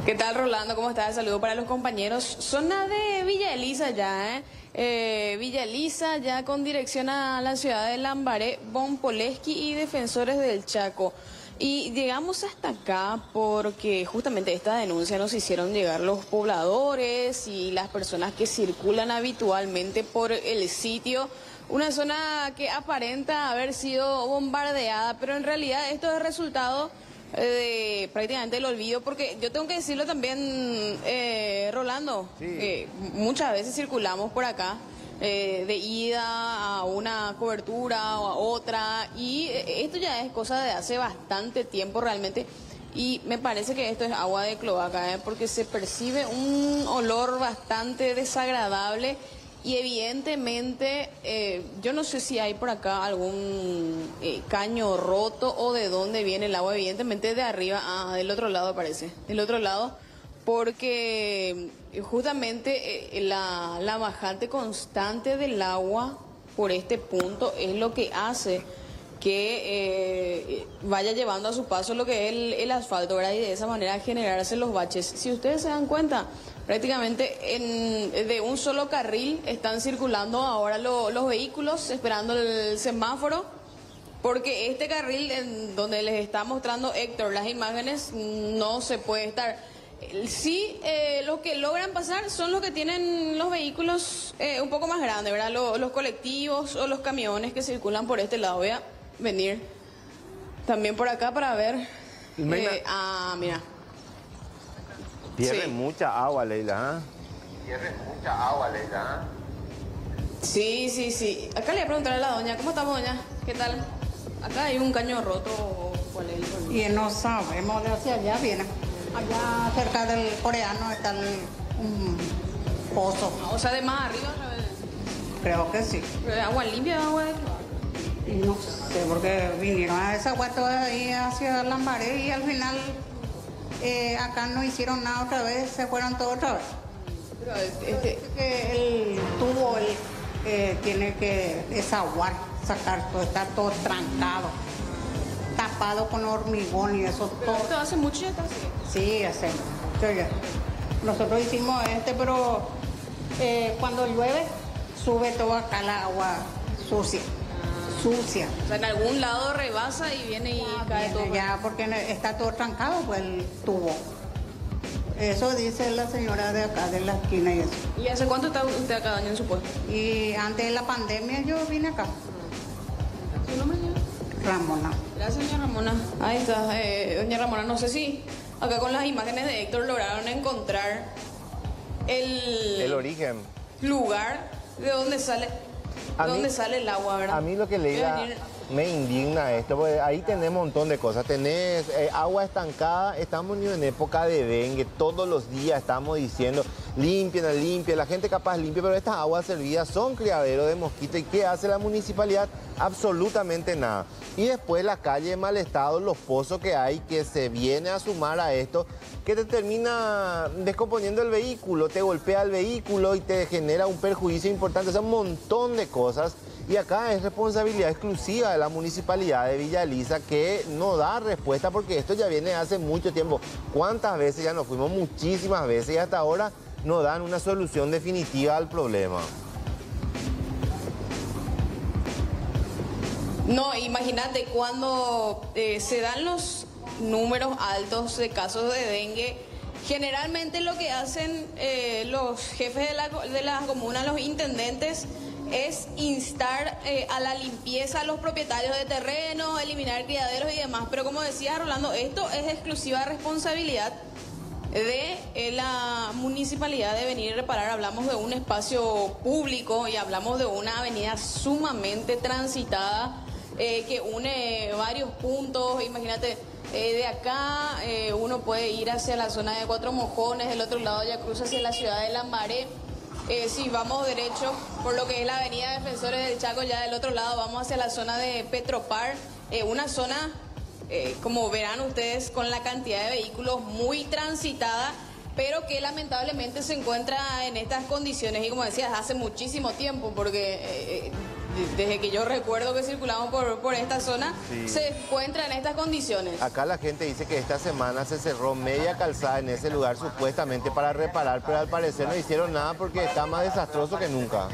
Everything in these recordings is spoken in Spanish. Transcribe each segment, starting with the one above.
¿Qué tal, Rolando? ¿Cómo estás? Saludo para los compañeros. Zona de Villa Elisa ya, Villa Elisa ya con dirección a la ciudad de Lambaré, Bonpoleski y Defensores del Chaco. Y llegamos hasta acá porque justamente esta denuncia nos hicieron llegar los pobladores y las personas que circulan habitualmente por el sitio. Una zona que aparenta haber sido bombardeada, pero en realidad esto es resultado de prácticamente el olvido, porque yo tengo que decirlo también, Rolando, sí. Muchas veces circulamos por acá de ida a una cobertura o a otra, y esto ya es cosa de hace bastante tiempo realmente, y me parece que esto es agua de cloaca, porque se percibe un olor bastante desagradable. Y evidentemente, yo no sé si hay por acá algún caño roto o de dónde viene el agua, evidentemente de arriba, del otro lado parece, del otro lado, porque justamente la bajante constante del agua por este punto es lo que hace que vaya llevando a su paso lo que es el asfalto, ¿verdad? Y de esa manera generarse los baches. Si ustedes se dan cuenta, prácticamente de un solo carril están circulando ahora los vehículos esperando el semáforo, porque este carril en donde les está mostrando Héctor las imágenes no se puede estar. Sí, los que logran pasar son los que tienen los vehículos un poco más grandes, ¿verdad? Los colectivos o los camiones que circulan por este lado. Voy a venir también por acá para ver. Mira. Pierde Sí. mucha agua, Leila. Pierde mucha agua, Leila. Sí. Acá le voy a preguntar a la doña. ¿Cómo estamos, doña? ¿Qué tal? Acá hay un caño roto. ¿Cuál es el problema? Y no sabemos de hacia allá viene. Allá cerca del coreano está un pozo. O sea, de más arriba otra vez. Creo que sí. Agua limpia, agua de... Y no sé, porque vinieron a esa todas ahí hacia Lambaré y al final acá no hicieron nada otra vez, se fueron todos otra vez. Pero Que el tubo tiene que desaguar, sacar todo, está todo trancado, tapado con hormigón y eso pero todo. esto hace mucho ya está así. Sí, hacemos. Nosotros hicimos pero cuando llueve sube todo acá la agua sucia. Sucia. O sea, en algún lado rebasa y viene y cae todo. Ya, porque está todo trancado, pues el tubo. Eso dice la señora de acá, de la esquina y eso. ¿Y hace cuánto está usted acá, doña, en su puesto? Y antes de la pandemia yo vine acá. ¿Su nombre, señora? Ramona. Gracias, doña Ramona. Ahí está, doña Ramona. No sé si acá con las imágenes de Héctor lograron encontrar El origen. lugar de donde sale, sale el agua, ¿verdad? A mí lo que Leila me indigna esto, porque ahí tenés un montón de cosas. Tenés agua estancada, estamos en época de dengue, todos los días estamos diciendo limpien, la gente capaz limpia, pero estas aguas servidas son criaderos de mosquitos. ¿Y qué hace la municipalidad? Absolutamente nada. Y después la calle de mal estado, los pozos que hay, que se viene a sumar a esto, que te termina descomponiendo el vehículo, te golpea el vehículo y te genera un perjuicio importante. O sea, un montón de cosas. Y acá es responsabilidad exclusiva de la municipalidad de Villa Elisa, que no da respuesta, porque esto ya viene hace mucho tiempo. ¿Cuántas veces ya nos fuimos? Muchísimas veces, y hasta ahora no dan una solución definitiva al problema. No, imagínate, cuando se dan los números altos de casos de dengue, generalmente lo que hacen los jefes de la comuna, los intendentes, es instar a la limpieza a los propietarios de terreno, eliminar criaderos y demás. Pero como decía Rolando, esto es exclusiva responsabilidad de la municipalidad de venir a reparar. Hablamos de un espacio público y hablamos de una avenida sumamente transitada que une varios puntos. Imagínate, de acá uno puede ir hacia la zona de Cuatro Mojones, del otro lado ya cruza hacia la ciudad de Lambaré. Si vamos derecho por lo que es la avenida Defensores del Chaco, ya del otro lado vamos hacia la zona de Petropar, una zona, como verán ustedes, con la cantidad de vehículos muy transitada, pero que lamentablemente se encuentra en estas condiciones, y como decías, hace muchísimo tiempo, porque desde que yo recuerdo que circulamos por esta zona, Sí. se encuentra en estas condiciones. Acá la gente dice que esta semana se cerró media calzada en ese lugar supuestamente para reparar, pero al parecer no hicieron nada porque está más desastroso que nunca.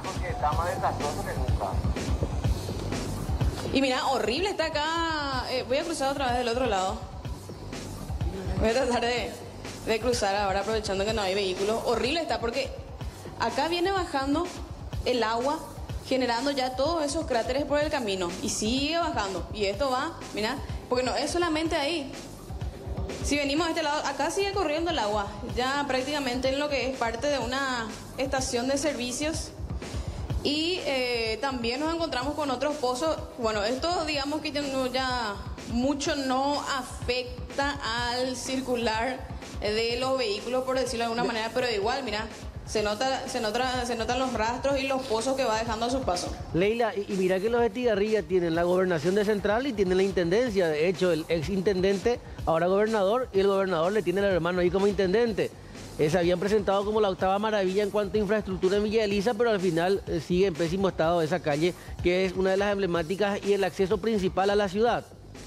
Y mira, horrible está acá. Voy a cruzar otra vez del otro lado. Voy a tratar de cruzar ahora aprovechando que no hay vehículos. Horrible está porque acá viene bajando el agua, generando ya todos esos cráteres por el camino. Y sigue bajando. Y esto va, mira, porque no es solamente ahí. Si venimos a este lado, acá sigue corriendo el agua. Ya prácticamente en lo que es parte de una estación de servicios. Y también nos encontramos con otros pozos. Bueno, esto digamos que ya mucho no afecta al circular de los vehículos, por decirlo de alguna manera, pero igual, mira, se notan los rastros y los pozos que va dejando a su paso. Leila, y mira que los de Estigarribia tienen la gobernación de Central y tienen la intendencia. De hecho, el ex intendente, ahora gobernador, y el gobernador le tiene al hermano ahí como intendente. Se habían presentado como la octava maravilla en cuanto a infraestructura en Villa Elisa, pero al final sigue en pésimo estado esa calle, que es una de las emblemáticas y el acceso principal a la ciudad.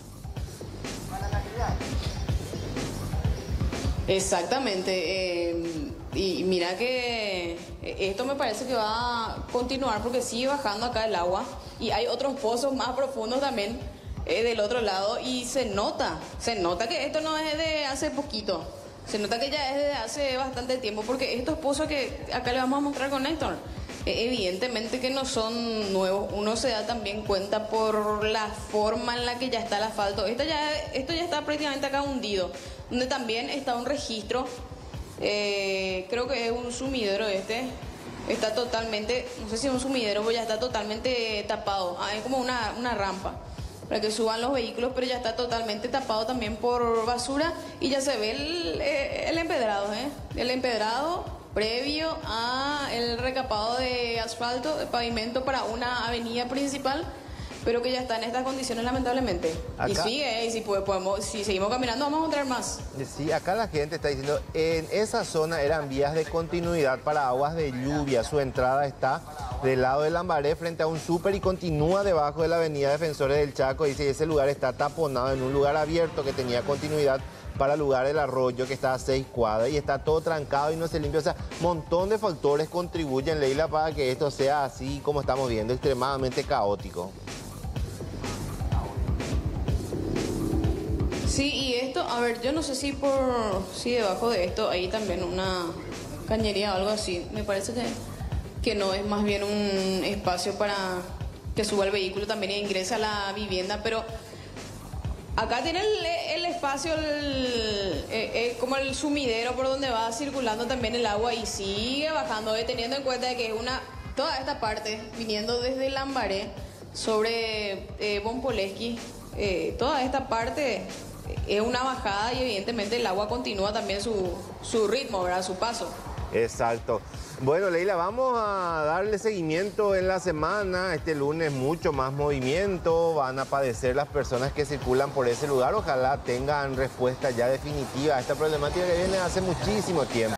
Exactamente. Y mira que esto me parece que va a continuar porque sigue bajando acá el agua y hay otros pozos más profundos también del otro lado y se nota que esto no es de hace poquito. Se nota que ya es desde hace bastante tiempo, porque estos pozos que acá le vamos a mostrar con Héctor, evidentemente que no son nuevos. Uno se da también cuenta por la forma en la que ya está el asfalto. Esto ya está prácticamente acá hundido, donde también está un registro, creo que es un sumidero está totalmente, no sé si es un sumidero, pero ya está totalmente tapado. Es como una rampa para que suban los vehículos, pero ya está totalmente tapado también por basura y ya se ve el empedrado, el empedrado previo a el recapado de asfalto, de pavimento para una avenida principal, pero que ya está en estas condiciones lamentablemente. Acá, y sigue, y si seguimos caminando vamos a encontrar más. Sí, acá la gente está diciendo, en esa zona eran vías de continuidad para aguas de lluvia, su entrada está del lado de Lambaré frente a un súper y continúa debajo de la avenida Defensores del Chaco. Dice, ese lugar está taponado en un lugar abierto que tenía continuidad para el lugar del arroyo que está a 6 cuadras y está todo trancado y no se limpia. O sea, un montón de factores contribuyen, Leila, para que esto sea así como estamos viendo, extremadamente caótico. Sí, y esto, a ver, yo no sé si debajo de esto hay también una cañería o algo así. Me parece que no, es más bien un espacio para que suba el vehículo también e ingrese a la vivienda, pero acá tiene el espacio, como el sumidero por donde va circulando también el agua y sigue bajando, teniendo en cuenta de que toda esta parte, viniendo desde Lambaré sobre Bonpoleski, toda esta parte es una bajada y evidentemente el agua continúa también su ritmo, ¿verdad? Su paso. Exacto. Bueno, Leila, vamos a darle seguimiento en la semana. Este lunes mucho más movimiento. Van a padecer las personas que circulan por ese lugar. Ojalá tengan respuesta ya definitiva a esta problemática que viene hace muchísimo tiempo.